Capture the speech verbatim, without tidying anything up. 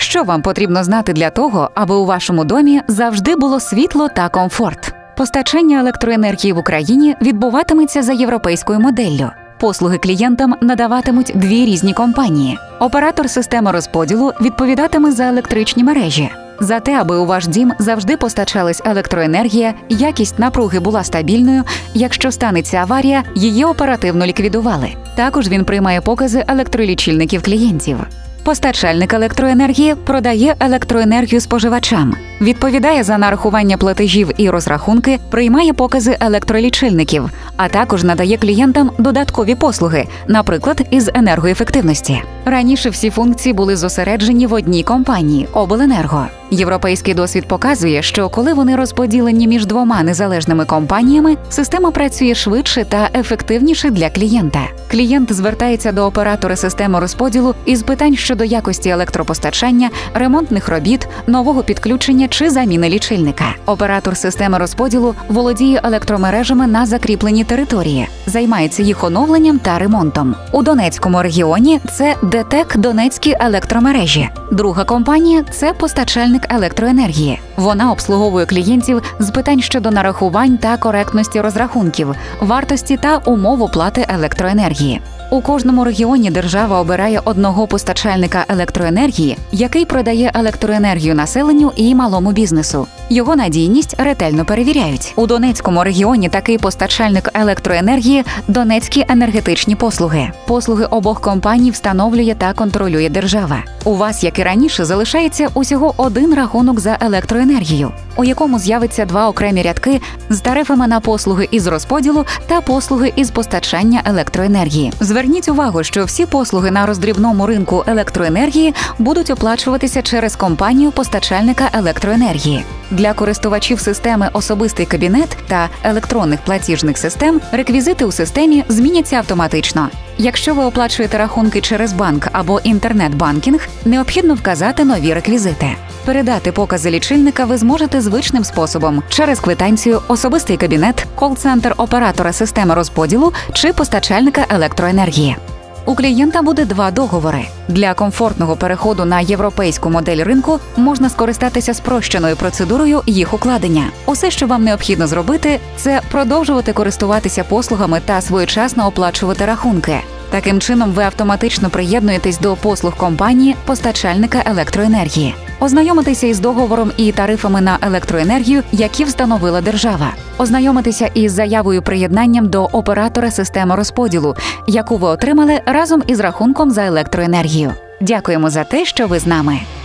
Що вам потрібно знати для того, аби у вашому домі завжди було світло та комфорт? Постачання електроенергії в Україні відбуватиметься за європейською моделлю. Послуги клієнтам надаватимуть дві різні компанії. Оператор системи розподілу відповідатиме за електричні мережі. За те, аби у ваш дім завжди постачалась електроенергія, якість напруги була стабільною, якщо станеться аварія, її оперативно ліквідували. Також він приймає покази електролічильників клієнтів. Постачальник електроенергії продає електроенергію споживачам, відповідає за нарахування платежів і розрахунки, приймає покази електролічильників, а також надає клієнтам додаткові послуги, наприклад, із енергоефективності. Раніше всі функції були зосереджені в одній компанії – Обленерго. Європейський досвід показує, що коли вони розподілені між двома незалежними компаніями, система працює швидше та ефективніше для клієнта. Клієнт звертається до оператора системи розподілу із питань щодо якості електропостачання, ремонтних робіт, нового підключення чи заміни лічильника. Оператор системи розподілу володіє електромережами на закріпленій території, займається їх оновленням та ремонтом. У Донецькому регіоні це ДТЕК Донецькі електромережі. Друга компанія – це постачальник електроенергії. Вона обслуговує клієнтів з питань щодо нарахувань та коректності розрахунків, вартості та умов оплати електроенергії. У кожному регіоні держава обирає одного постачальника електроенергії, який продає електроенергію населенню і малому бізнесу. Його надійність ретельно перевіряють. У Донецькому регіоні такий постачальник електроенергії – Донецькі енергетичні послуги. Послуги обох компаній встановлює та контролює держава. У вас, як і раніше, залишається усього один рахунок за електроенергію, у якому з'явиться два окремі рядки з тарифами на послуги із розподілу та послуги із постачання електроенергії. Зверніть увагу, що всі послуги на роздрібному ринку електроенергії будуть оплачуватися через компанію постачальника електроенергії. Для користувачів системи «Особистий кабінет» та електронних платіжних систем реквізити у системі зміняться автоматично. Якщо ви оплачуєте рахунки через банк або інтернет-банкінг, необхідно вказати нові реквізити. Передати покази лічильника ви зможете звичним способом – через квитанцію, особистий кабінет, кол-центр оператора системи розподілу чи постачальника електроенергії. У клієнта буде два договори. Для комфортного переходу на європейську модель ринку можна скористатися спрощеною процедурою їх укладення. Усе, що вам необхідно зробити, це продовжувати користуватися послугами та своєчасно оплачувати рахунки. Таким чином, ви автоматично приєднуєтесь до послуг компанії постачальника електроенергії. Ознайомитися із договором і тарифами на електроенергію, які встановила держава. Ознайомитися із заявою приєднанням до оператора системи розподілу, яку ви отримали разом із рахунком за електроенергію. Дякуємо за те, що ви з нами.